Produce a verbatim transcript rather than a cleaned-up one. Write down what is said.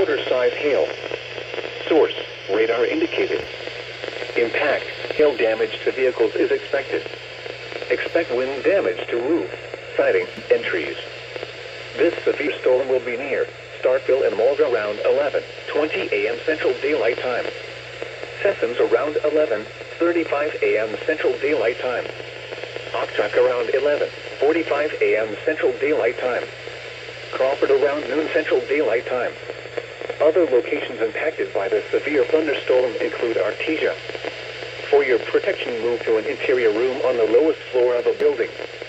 quarter-size hail. Source, radar indicated. Impact, hail damage to vehicles is expected. Expect wind damage to roof, siding, and trees. This severe storm will be near Starkville and Mulga around eleven twenty a m Central Daylight Time. Sessoms around eleven thirty-five a m Central Daylight Time. Okchak around eleven forty-five a m Central Daylight Time. Crawford around noon Central Daylight Time. Other locations impacted by the severe thunderstorm include Artesia. For your protection, move to an interior room on the lowest floor of a building.